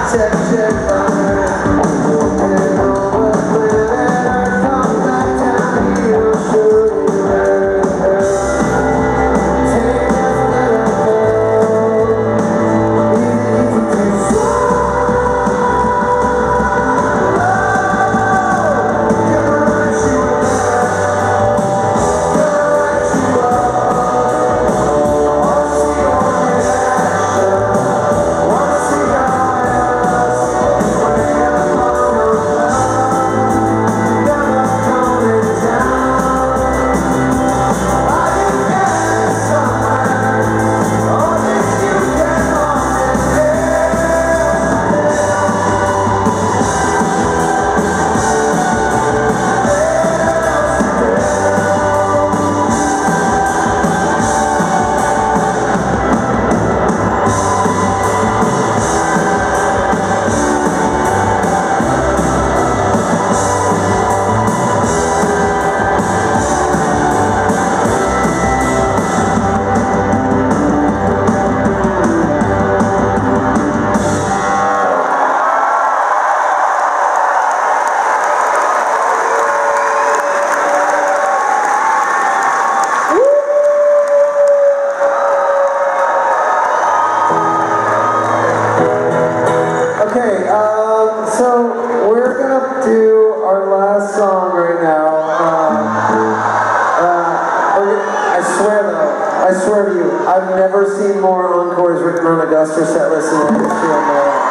I swear to you, I've never seen more encores written on a Guster set list in the history of my life.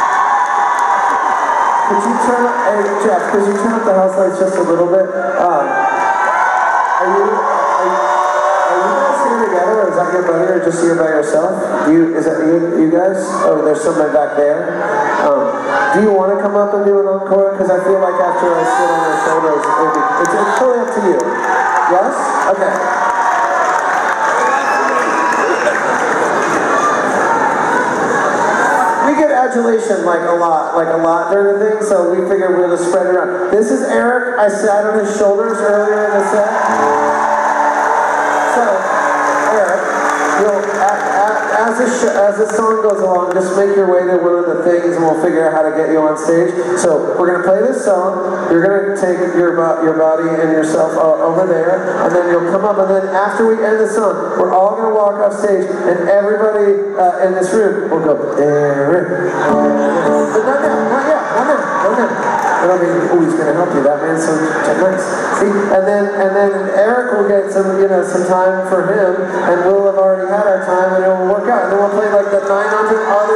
Could you turn up, hey Jeff, could you turn up the house lights just a little bit? Are you guys here together, or is that your buddy, or just here by yourself? Is that you guys? Oh, there's somebody back there. Do you want to come up and do an encore? Because I feel like after I sit on your shoulders, it's totally up to you. Yes? Okay. We get adulation like a lot during the thing, so we figured we'll just spread it around. This is Eric. I sat on his shoulders earlier in the set. So, Eric, as the song goes along, just make your way to one of the things and we'll figure out how to get you on stage. So, we're going to play this song, you're going to take your body and yourself over there, and then you'll come up, and then after we end the song, we're all going to walk off stage, and everybody in this room will go, Eric. But not now. I don't mean, oh, he's going to help you, that man's so nice. See, and then Eric will get some time for him, and we'll have already had our time, and it will work out. And then we'll play like the 900 other